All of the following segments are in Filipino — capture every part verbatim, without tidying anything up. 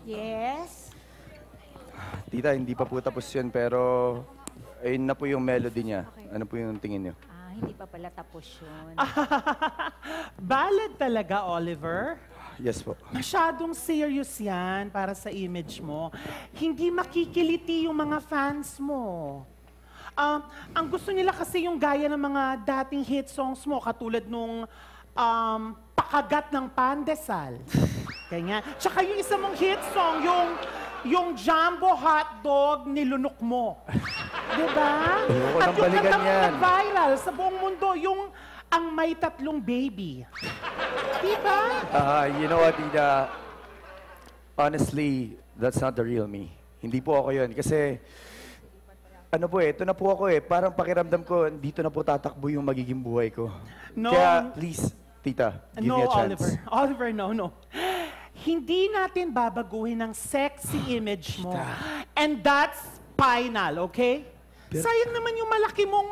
Yes? Tita, hindi pa po tapos yun, pero ayun na po yung melody niya. Ano po yung tingin niyo? Ah, hindi pa pala tapos yun. Ballad talaga, Oliver? Yes po. Masyadong serious yan para sa image mo. Hindi makikiliti yung mga fans mo. Um, ang gusto nila kasi yung gaya ng mga dating hit songs mo, katulad nung um, Pakagat ng Pandesal. Kanya. Tsaka yung isa mong hit song, yung, yung Jumbo Hotdog nilunok mo. Diba? Ayoko At nang yung balikan kanta mo yan. nag-viral sa buong mundo, yung Ang May Tatlong Baby. Diba? Ah, you know what, Tita? Honestly, that's not the real me. Hindi po ako yun. Kasi, ano po eh, ito na po ako eh. Parang pakiramdam ko, dito na po tatakbo yung magiging buhay ko. No. Kaya, please, Tita, give no, me a chance. Oliver. Oliver, no, no. Hindi natin babaguhin ang sexy image mo. And that's final, okay? Pero- Sayang naman yung malaki mong...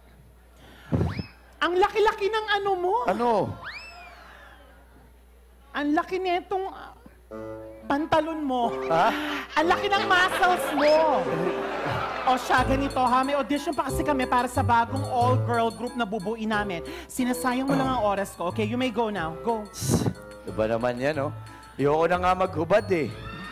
Ang laki-laki ng ano mo. Ano? Ang laki nitong ah, pantalon mo. Ha? Ang laki ng muscles mo. O siya, ganito ha. May audition pa kasi kami para sa bagong all-girl group na bubuin namin. Sinasayang mo lang ang oras ko. Okay, you may go now. Go. Diba naman yan, oh? Ayoko na nga maghubad eh.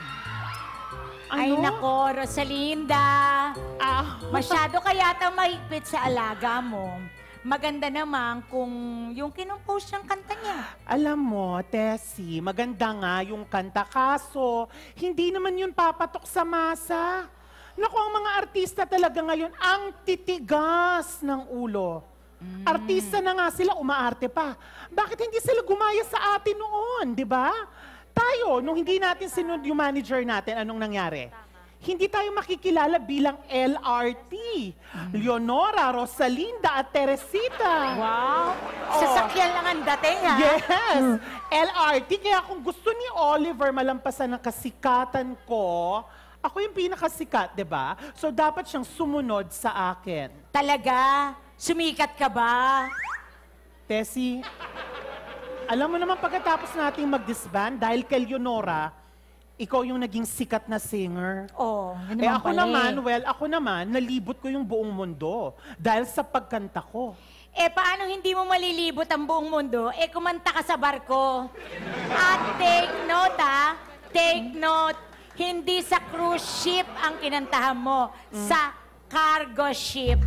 Ay Ano? nako, Rosalinda. Ah, Masyado ka yata mahigpit sa alaga mo. Maganda naman kung yung kinumpose ng kanta niya. alam mo, Tessie, maganda nga yung kanta. Kaso, hindi naman yun papatok sa masa. Naku, ang mga artista talaga ngayon, ang titigas ng ulo. Artista na nga sila, umaarte pa. Bakit hindi sila gumaya sa atin noon, di ba? Tayo, nung hindi natin sinunod yung manager natin, anong nangyari? Hindi tayo makikilala bilang L R T. Leonora, Rosalinda at Teresita. Wow! Oh. Sasakyan lang ang dating, ha? Yes! L R T. Kaya kung gusto ni Oliver malampasan ang kasikatan ko, ako yung pinakasikat, di ba? So dapat siyang sumunod sa akin. Talaga? Sumikat ka ba? Tessie, alam mo naman pagkatapos nating mag-disband, dahil kay Leonora, ikaw yung naging sikat na singer. Oh, yun Eh naman ako pala naman, eh. well, ako naman, nalibot ko yung buong mundo dahil sa pagkanta ko. Eh, paano hindi mo malilibot ang buong mundo? Eh, kumanta ka sa barko. At take note, ha? Take note. Hindi sa cruise ship ang kinantahan mo. Sa cargo ship.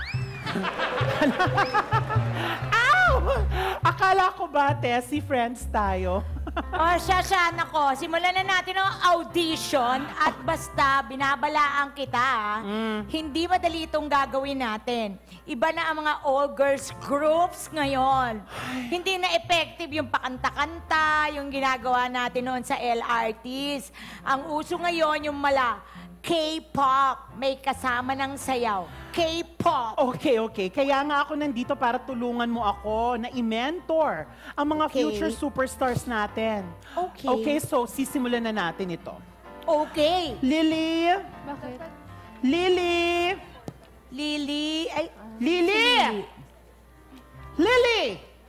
Ow! Akala ko ba, Tessie, friends tayo? O, siya, siya, nako. Simulan na natin ang audition at basta binabalaan kita, ha? Hindi madali itong gagawin natin. Iba na ang mga all-girls groups ngayon. Hindi na effective yung pakanta-kanta, yung ginagawa natin noon sa L R Ts. Ang uso ngayon yung mala, K-pop. May kasama ng sayaw. K-pop. Okay, okay. Kaya nga ako nandito para tulungan mo ako na i-mentor ang mga Okay. future superstars natin. Okay. Okay, so sisimulan na natin ito. Okay. Lily! Bakit? Lily! Lily, ay, Lily! Lily!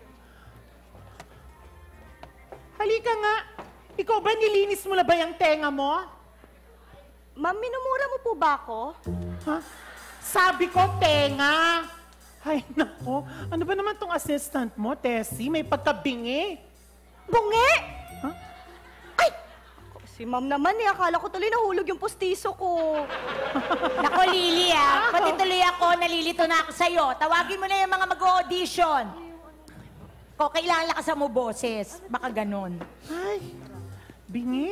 Halika nga. Ikaw ba nilinis mo na ba yung tenga mo? Ma'am, minumura mo po ba ako? Ha? Sabi ko, tenga! Ay, nako. Ano ba naman tong assistant mo, Tessie? May pagkabingi. Bungi! Ha? Ay! Si ma'am naman eh, akala ko tuloy nahulog yung pustiso ko. nako Lily, ah. Pati tuloy ako, nalilito na ako sa'yo. Tawagin mo na yung mga mag-audition. Ko, kailangan lakasan mo boses. Baka ganun. Ay, bingi.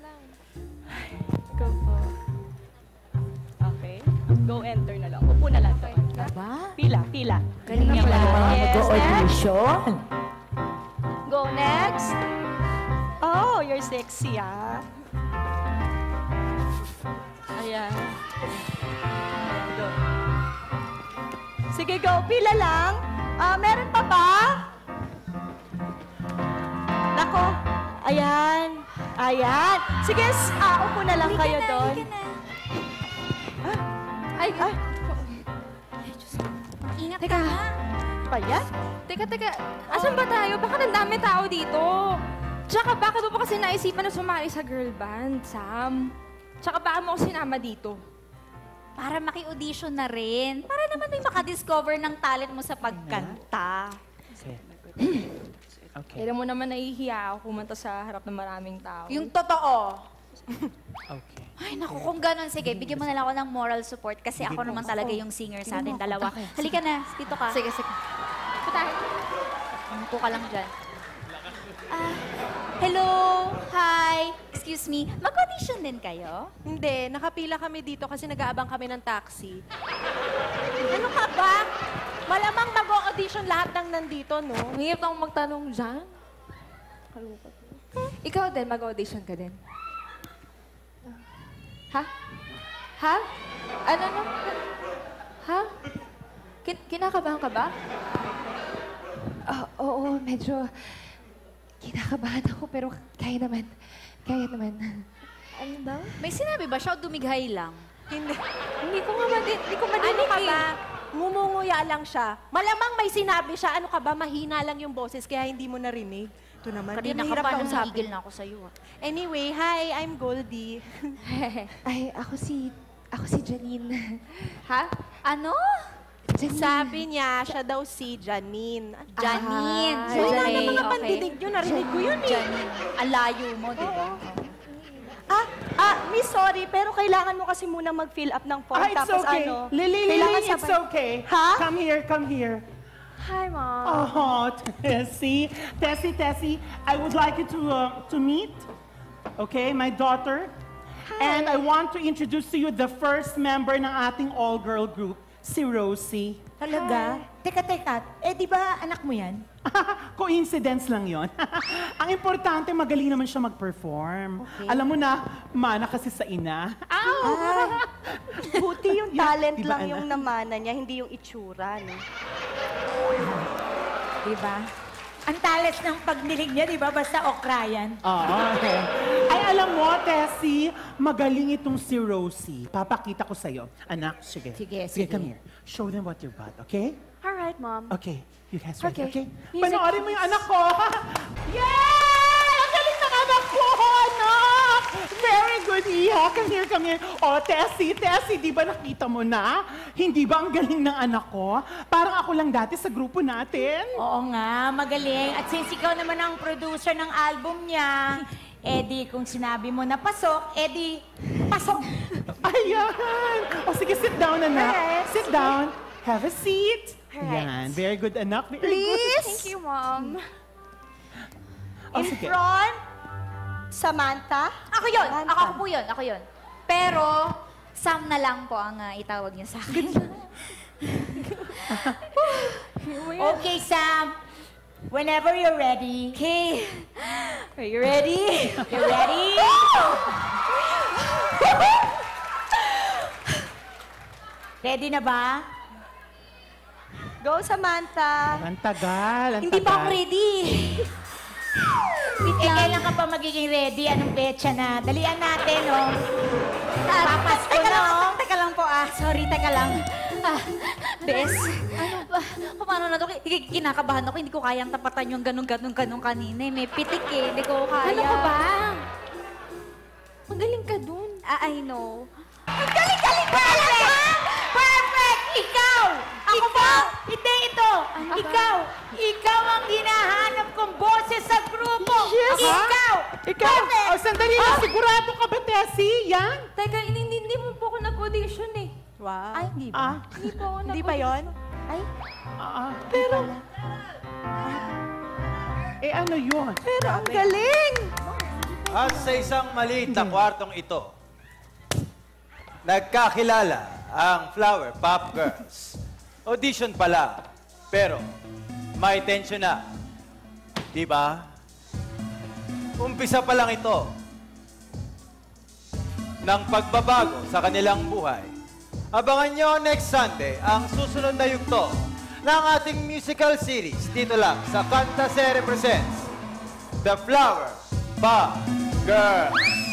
Go po. Okay. Go enter na lang. Upo na lang. Aba? Pila, pila. Galing niya Pila. pala mga Yes, next. mag-audition. Go next. Oh, you're sexy, ah. Ayan. Ayan, go. Sige, go. Pila lang. Ah, meron pa ba? Nako. Ayan. Ayan. Sige, s- ah, upo na lang kayo doon. Ay, ay. Ingat Teka. ka. Pa yan? Teka, teka. Asan ba tayo? Bakit ang dami tao dito? Tsaka bakit mo pa kasi naisipan na sumali sa girl band, Sam? Tsaka baka mo ako sinama dito? Para maki-audition na rin. Para naman may makadiscover ng talent mo sa pagkanta. Okay. Okay. Kailan mo naman nahihiya ako kumanta sa harap ng maraming tao. Yung totoo. Okay. Ay, naku, kung ganon, sige, bigyan mo na lang ako ng moral support kasi ako naman talaga yung singer sa atin dalawa. Halika na, dito ka. Sige, sige. Putahin. Umupo ka lang dyan. Ah, hello, hi, excuse me, mag-audition din kayo? Hindi, nakapila kami dito kasi nag-aabang kami ng taxi. Ano ka ba? Malamang mag-audition lahat ng nandito, no? Ang hirap akong magtanong dyan. Ikaw din, mag-audition ka din. Ha? Ha? Ano na? Ha? Kin kinakabahan ka ba? Ah, oo, medyo kinakabahan ako pero kaya naman. Kaya naman. Ano daw? May sinabi ba siya o dumighay lang? Hindi. Hindi ko nga madi hindi ko madinig Ano ka eh. ba? Ngumunguya lang siya. Malamang may sinabi siya. Ano ka ba? Mahina lang yung boses kaya hindi mo narinig. Ito naman. Kanina ka hirap pa, kausapin. nanggigil na ako sa'yo. ah. Anyway, hi, I'm Goldie. Ay, ako si... Ako si Janine. Ha? Ano? Janine. Sabi niya, siya daw si Janine. Janine. Ah, Wala Okay, naman mga okay. pandinig yun. Narinig ko yun eh. Janine. Ang layo mo, di ba? Ah, ah, miss, sorry, pero kailangan mo kasi muna mag-fill up ng form. Ah, it's tapos okay. ano, Lily, kailangan Lily, it's sabay- okay. Ha? Come here, come here. Hi, Mom. Oh, Tessie. Tessie, Tessie, I would like you to, uh, to meet, okay, my daughter. And I want to introduce to you the first member ng ating all-girl group, si Rosie. Talaga? Teka, teka. Eh, di ba anak mo yan? Coincidence lang yon. Ang importante, magaling naman siya mag-perform. Alam mo na, mana kasi sa ina. Buti yung Yeah, talent diba, lang anak? yung namana niya, hindi yung itsura. No? Di ba? Ang talas ng pagnilig niya, di ba? Basta okra yan. Oo. Ay, alam mo, Tessie, magaling itong si Rosie. Papakita ko sa'yo. Anak, sige. Sige, Sige, sige. come here. Show them what you've got, okay? Alright, Mom. Okay. You guys ready, okay? Okay. Panoorin mo yung anak ko. Yay! Ang galing ng anak ko, anak! Very good, Iha. Come here, come here. Oh, Tessie, Tessie, di ba nakita mo na? Hindi ba ang galing ng anak ko? Parang ako lang dati sa grupo natin. Oo nga, magaling. At since ikaw naman ang producer ng album niya, edi kung sinabi mo na pasok, edi pasok. Ayan! O sige, sit down, anak. Yes. Sit down. Have a seat. Alright. Yan. Very good, anak. Very Please? Thank you, Mom. Good. O, In sige. front, Samantha. Ako yun. Samantha. Ako, ako po yun. Ako yun. Pero, Sam na lang po ang ah, itawag niyo sa akin. Okay, Sam. Whenever you're ready. Okay. Are you ready? You ready? Ready na ba? Go, Samantha. Ang tagal, ang Hindi pa ako tagal. ready. Eh, kailan ka pa magiging ready? Anong petsa na? Dalian natin, oh. Papasko teka na, lang, oh. teka lang po ah. Sorry, teka lang. Ah, Bes, ano ba? Paano na to? Ki- Kinakabahan ako, hindi ko kayang tapatan yung ganun-ganun-ganun kanina. eh. May pitik eh, hindi ko kaya. Ano ka ba? Magaling ka dun. Ah, I know. Ang galing-galing mo talaga! Perfect! Ikaw! Ako ba? Hindi ito! Ikaw! Ikaw ang hinahanap kong boses sa grupo! Yes! Ikaw! Ikaw! Perfect! Oh, sandali lang. Sigurado ka ba, Tessie? Yan? Teka, hindi, hindi mo po ako nag-audition eh. Wow. Ay, hindi ba? Ah, Hindi po ako Hindi pa yon? Ay, ah, pero... Eh, ano yun? Pero ang galing! At sa isang maliit na kwartong ito, nagkakilala ang Flower Pop Girls. Audition pa lang, pero may tension na. Di ba? Umpisa pa lang ito ng pagbabago sa kanilang buhay. Abangan nyo next Sunday ang susunod na yugto ng ating musical series dito lang sa Kanta Sere Presents The Flower Pop Girls.